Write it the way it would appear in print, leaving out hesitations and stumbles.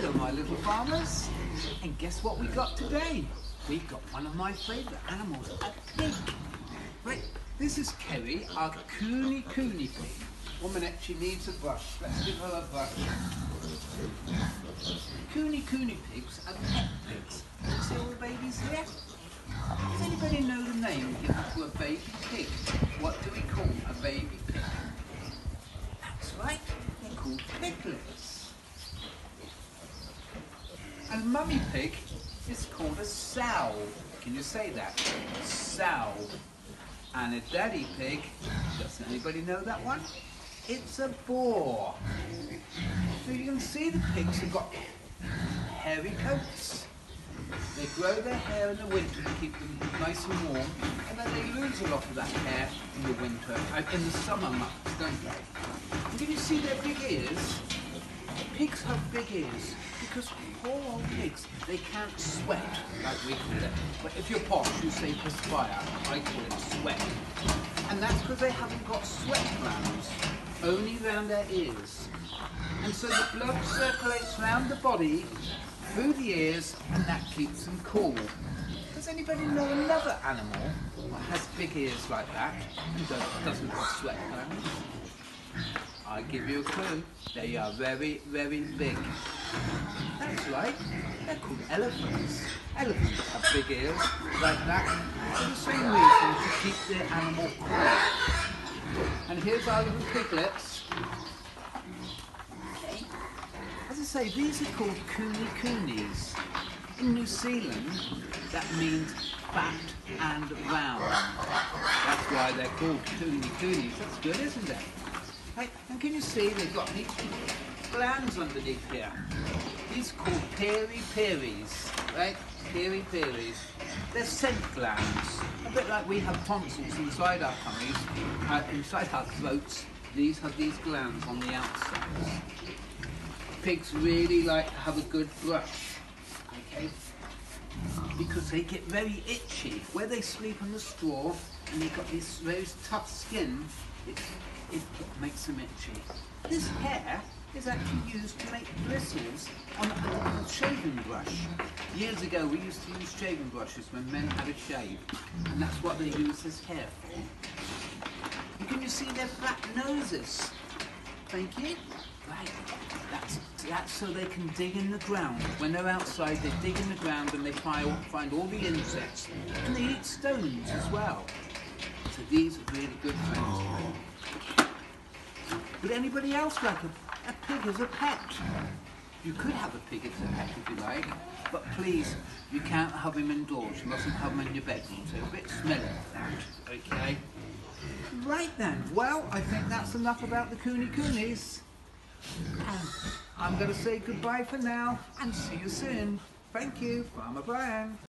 Hello my little farmers, and guess what we got today? We got one of my favourite animals, a pig. Right, this is Kerry, our coony pig. 1 minute, she needs a brush. Let's give her a brush. Coony pigs are pet pigs. You see all the babies here? Does anybody know the name given to a baby pig? What do we call a baby pig? That's right, they're called piglets. And a mummy pig is called a sow. Can you say that? Sow. And a daddy pig, does anybody know that one? It's a boar. So you can see the pigs have got hairy coats. They grow their hair in the winter to keep them nice and warm, and then they lose a lot of that hair in the winter, in the summer months, don't they? And can you see their big ears? Pigs have big ears because poor old pigs, they can't sweat like we call it. But if you're posh, you say perspire. I call it sweat. And that's because they haven't got sweat glands, only around their ears. And so the blood circulates around the body, through the ears, and that keeps them cool. Does anybody know another animal that has big ears like that and doesn't have sweat glands? I give you a clue. They are very, very big. That's right. They're called elephants. Elephants have big ears like that for the same reason, to keep their animal cool. And here's our little piglets. Okay. As I say, these are called coonies. In New Zealand, that means fat and round. That's why they're called coonies. That's good, isn't it? Right, and can you see they've got these glands underneath here? These are called peri-peris, right? Peri-peris. They're scent glands. A bit like we have tonsils inside our tummies, inside our throats. These have these glands on the outside. Pigs really like to have a good brush, okay? Because they get very itchy. Where they sleep on the straw and they've got this very tough skin, it makes them itchy. This hair is actually used to make bristles on a shaving brush. Years ago we used to use shaving brushes when men had a shave, and that's what they use this hair for. And can you see their flat noses? Thank you. Right, that's so they can dig in the ground. When they're outside, they dig in the ground and they find all the insects, and they eat stones as well. So these are really good friends. Would anybody else like a pig as a pet? You could have a pig as a pet if you like, but please, you can't have him indoors. You mustn't have him in your bedroom. They're a bit smelly, okay? Right then, well, I think that's enough about the coonies. I'm going to say goodbye for now and see you soon. Thank you, Farmer Bryan.